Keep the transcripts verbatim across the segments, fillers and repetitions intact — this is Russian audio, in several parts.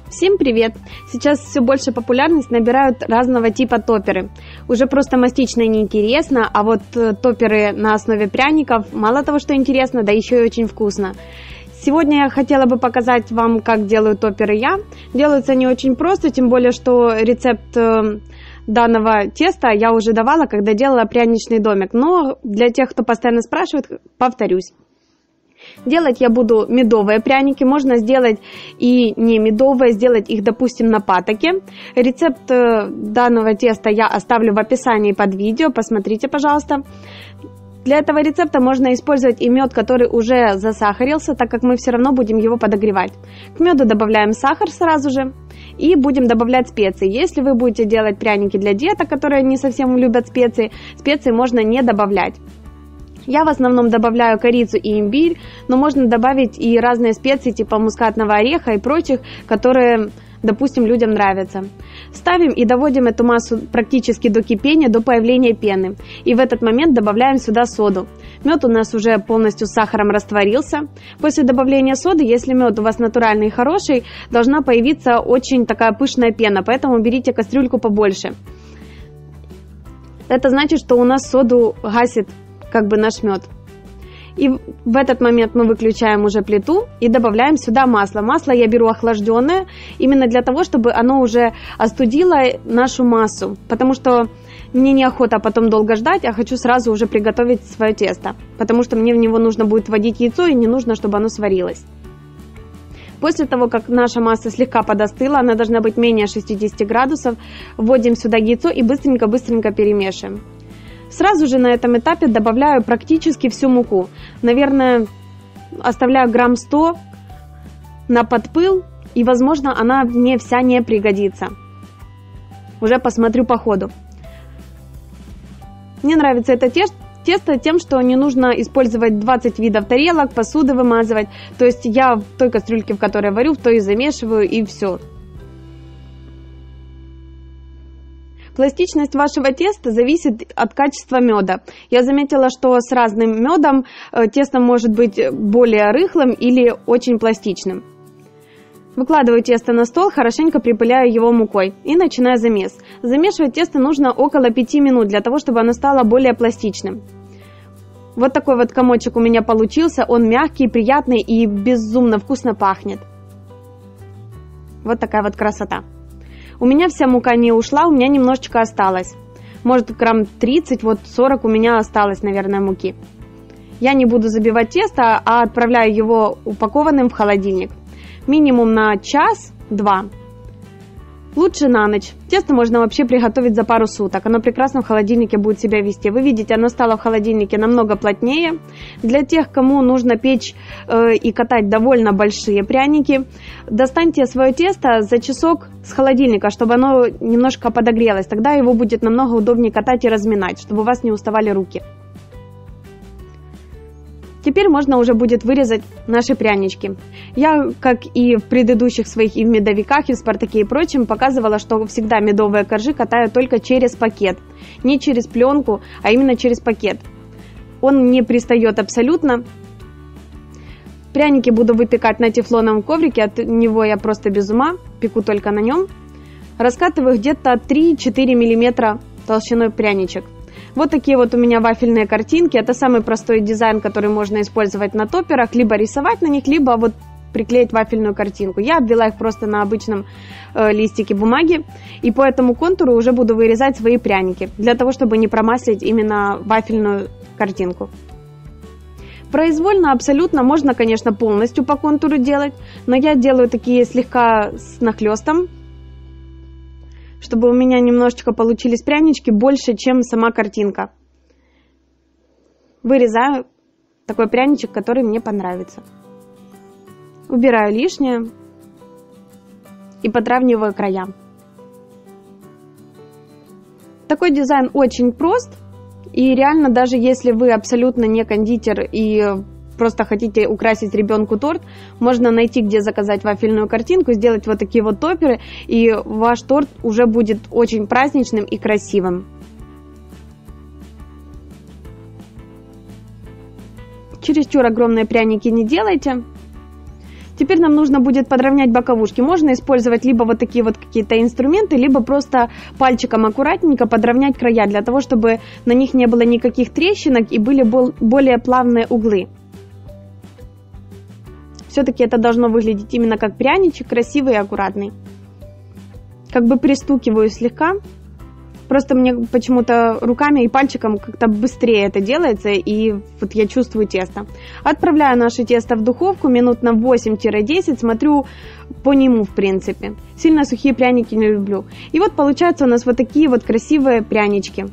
Всем привет! Сейчас все больше популярность набирают разного типа топеры. Уже просто мастично и неинтересно, а вот топеры на основе пряников мало того, что интересно, да еще и очень вкусно. Сегодня я хотела бы показать вам, как делаю топеры я. Делаются они очень просто, тем более, что рецепт данного теста я уже давала, когда делала пряничный домик. Но для тех, кто постоянно спрашивает, повторюсь. Делать я буду медовые пряники, можно сделать и не медовые, сделать их, допустим, на патоке. Рецепт данного теста я оставлю в описании под видео, посмотрите, пожалуйста. Для этого рецепта можно использовать и мед, который уже засахарился, так как мы все равно будем его подогревать. К меду добавляем сахар сразу же и будем добавлять специи. Если вы будете делать пряники для деток, которые не совсем любят специи, специи можно не добавлять. Я в основном добавляю корицу и имбирь, но можно добавить и разные специи типа мускатного ореха и прочих, которые, допустим, людям нравятся. Ставим и доводим эту массу практически до кипения, до появления пены. И в этот момент добавляем сюда соду. Мед у нас уже полностью с сахаром растворился. После добавления соды, если мед у вас натуральный и хороший, должна появиться очень такая пышная пена, поэтому берите кастрюльку побольше. Это значит, что у нас соду гасит как бы наш мед. И в этот момент мы выключаем уже плиту и добавляем сюда масло. Масло я беру охлажденное, именно для того, чтобы оно уже остудило нашу массу, потому что мне неохота потом долго ждать, а хочу сразу уже приготовить свое тесто, потому что мне в него нужно будет вводить яйцо и не нужно, чтобы оно сварилось. После того, как наша масса слегка подостыла, она должна быть менее шестидесяти градусов, вводим сюда яйцо и быстренько-быстренько перемешиваем. Сразу же на этом этапе добавляю практически всю муку. Наверное, оставляю грамм сто на подпыл, и, возможно, она мне вся не пригодится. Уже посмотрю по ходу. Мне нравится это тесто тем, что не нужно использовать двадцать видов тарелок, посуды вымазывать. То есть я в той кастрюльке, в которой варю, в той и замешиваю, и все. Пластичность вашего теста зависит от качества меда. Я заметила, что с разным медом тесто может быть более рыхлым или очень пластичным. Выкладываю тесто на стол, хорошенько припыляю его мукой и начинаю замес. Замешивать тесто нужно около пяти минут для того, чтобы оно стало более пластичным. Вот такой вот комочек у меня получился. Он мягкий, приятный и безумно вкусно пахнет. Вот такая вот красота. У меня вся мука не ушла, у меня немножечко осталось. Может, грамм тридцать, вот сорок у меня осталось, наверное, муки. Я не буду забивать тесто, а отправляю его упакованным в холодильник. Минимум на час-два. Лучше на ночь. Тесто можно вообще приготовить за пару суток. Оно прекрасно в холодильнике будет себя вести. Вы видите, оно стало в холодильнике намного плотнее. Для тех, кому нужно печь э, и катать довольно большие пряники, достаньте свое тесто за часок с холодильника, чтобы оно немножко подогрелось. Тогда его будет намного удобнее катать и разминать, чтобы у вас не уставали руки. Теперь можно уже будет вырезать наши прянички. Я, как и в предыдущих своих и в медовиках, и в Спартаке и прочем, показывала, что всегда медовые коржи катаю только через пакет. Не через пленку, а именно через пакет. Он не пристает абсолютно. Пряники буду выпекать на тефлоновом коврике, от него я просто без ума, пеку только на нем. Раскатываю где-то три-четыре миллиметра толщиной пряничек. Вот такие вот у меня вафельные картинки. Это самый простой дизайн, который можно использовать на топерах. Либо рисовать на них, либо вот приклеить вафельную картинку. Я обвела их просто на обычном э, листике бумаги. И по этому контуру уже буду вырезать свои пряники. Для того, чтобы не промаслить именно вафельную картинку. Произвольно абсолютно можно, конечно, полностью по контуру делать. Но я делаю такие слегка с нахлестом, чтобы у меня немножечко получились прянички больше, чем сама картинка. Вырезаю такой пряничек, который мне понравится. Убираю лишнее и подравниваю края. Такой дизайн очень прост. И реально, даже если вы абсолютно не кондитер и просто хотите украсить ребенку торт, можно найти, где заказать вафельную картинку, сделать вот такие вот топеры, и ваш торт уже будет очень праздничным и красивым. Чересчур огромные пряники не делайте. Теперь нам нужно будет подровнять боковушки. Можно использовать либо вот такие вот какие-то инструменты, либо просто пальчиком аккуратненько подровнять края, для того, чтобы на них не было никаких трещинок и были более плавные углы. Все-таки это должно выглядеть именно как пряничек, красивый и аккуратный. Как бы пристукиваю слегка. Просто мне почему-то руками и пальчиком как-то быстрее это делается, и вот я чувствую тесто. Отправляю наше тесто в духовку минут на восемь-десять, смотрю по нему в принципе. Сильно сухие пряники не люблю. И вот получаются у нас вот такие вот красивые прянички.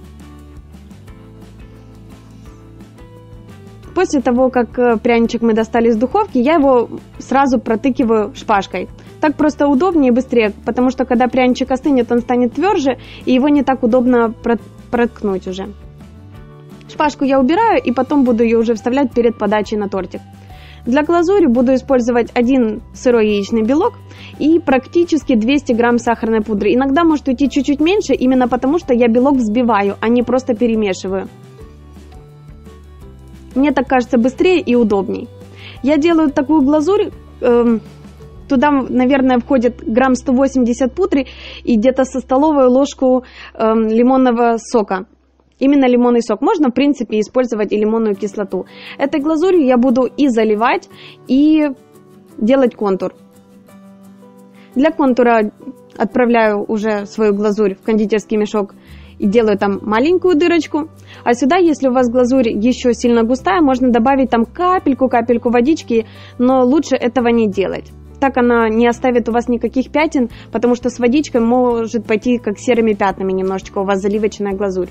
После того, как пряничек мы достали из духовки, я его сразу протыкиваю шпажкой. Так просто удобнее и быстрее, потому что когда пряничек остынет, он станет тверже, и его не так удобно проткнуть уже. Шпажку я убираю, и потом буду ее уже вставлять перед подачей на тортик. Для глазури буду использовать один сырой яичный белок и практически двести грамм сахарной пудры. Иногда может уйти чуть-чуть меньше, именно потому что я белок взбиваю, а не просто перемешиваю. Мне так кажется быстрее и удобней. Я делаю такую глазурь, э, туда, наверное, входит грамм сто восемьдесят пудры и где-то со столовую ложку э, лимонного сока. Именно лимонный сок. Можно, в принципе, использовать и лимонную кислоту. Этой глазурью я буду и заливать, и делать контур. Для контура отправляю уже свою глазурь в кондитерский мешок и делаю там маленькую дырочку. А сюда, если у вас глазурь еще сильно густая, можно добавить там капельку-капельку водички, но лучше этого не делать. Так она не оставит у вас никаких пятен, потому что с водичкой может пойти как серыми пятнами немножечко у вас заливочная глазурь.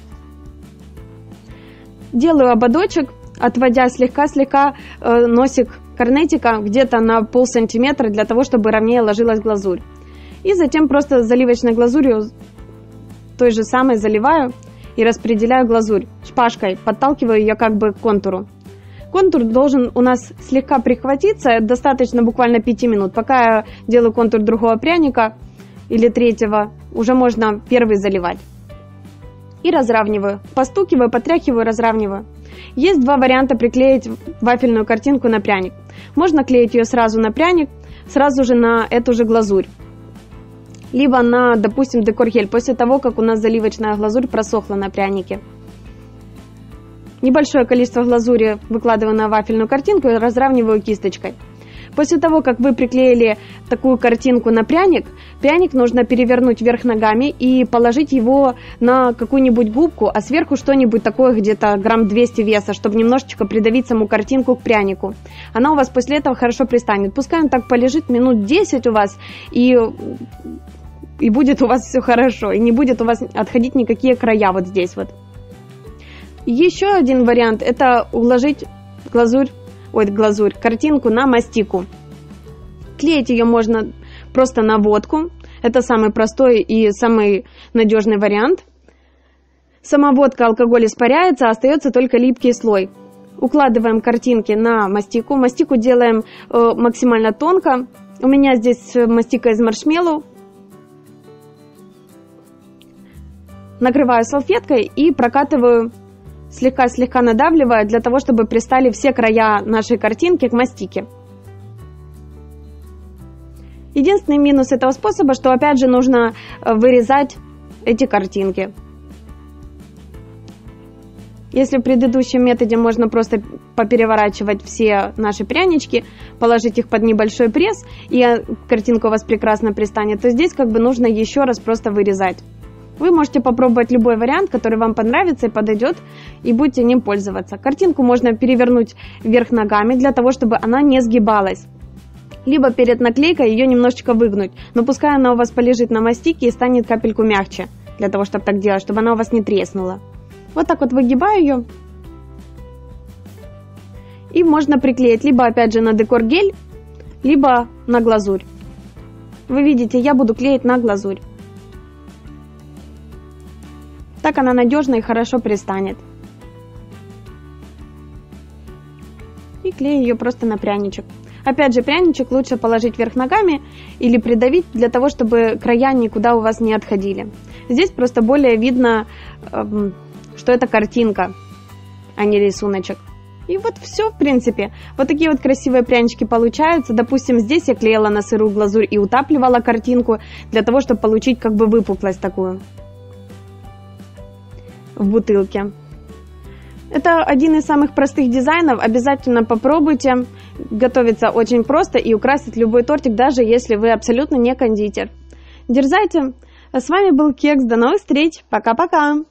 Делаю ободочек, отводя слегка-слегка э, носик корнетика где-то на пол сантиметра, для того, чтобы ровнее ложилась глазурь. И затем просто заливочной глазурью той же самой заливаю и распределяю глазурь. Шпажкой подталкиваю ее как бы к контуру. Контур должен у нас слегка прихватиться, достаточно буквально пяти минут. Пока я делаю контур другого пряника или третьего, уже можно первый заливать. И разравниваю. Постукиваю, потряхиваю, разравниваю. Есть два варианта приклеить вафельную картинку на пряник. Можно клеить ее сразу на пряник, сразу же на эту же глазурь. Либо на, допустим, декор-гель, после того, как у нас заливочная глазурь просохла на прянике. Небольшое количество глазури выкладываю на вафельную картинку и разравниваю кисточкой. После того, как вы приклеили такую картинку на пряник, пряник нужно перевернуть вверх ногами и положить его на какую-нибудь губку, а сверху что-нибудь такое, где-то грамм двести веса, чтобы немножечко придавить саму картинку к прянику. Она у вас после этого хорошо пристанет. Пускай он так полежит минут десять у вас, и, и будет у вас все хорошо, и не будет у вас отходить никакие края вот здесь вот. Еще один вариант – это уложить глазурь, ой, глазурь, картинку на мастику. Клеить ее можно просто на водку. Это самый простой и самый надежный вариант. Сама водка, алкоголь испаряется, остается только липкий слой. Укладываем картинки на мастику. Мастику делаем э, максимально тонко. У меня здесь мастика из маршмеллоу. Накрываю салфеткой и прокатываю, слегка-слегка надавливая, для того, чтобы пристали все края нашей картинки к мастике. Единственный минус этого способа, что опять же нужно вырезать эти картинки. Если в предыдущем методе можно просто попереворачивать все наши прянички, положить их под небольшой пресс, и картинка у вас прекрасно пристанет, то здесь как бы нужно еще раз просто вырезать. Вы можете попробовать любой вариант, который вам понравится и подойдет, и будете ним пользоваться. Картинку можно перевернуть вверх ногами, для того, чтобы она не сгибалась. Либо перед наклейкой ее немножечко выгнуть, но пускай она у вас полежит на мастике и станет капельку мягче, для того, чтобы так делать, чтобы она у вас не треснула. Вот так вот выгибаю ее. И можно приклеить либо опять же на декор-гель, либо на глазурь. Вы видите, я буду клеить на глазурь. Так она надежно и хорошо пристанет. И клею ее просто на пряничек. Опять же, пряничек лучше положить вверх ногами или придавить, для того, чтобы края никуда у вас не отходили. Здесь просто более видно, что это картинка, а не рисуночек. И вот все, в принципе. Вот такие вот красивые прянички получаются. Допустим, здесь я клеила на сырую глазурь и утапливала картинку для того, чтобы получить как бы выпуклость такую в бутылке. Это один из самых простых дизайнов. Обязательно попробуйте. Готовится очень просто и украсит любой тортик, даже если вы абсолютно не кондитер. Дерзайте. А с вами был Кекс. До новых встреч. Пока-пока.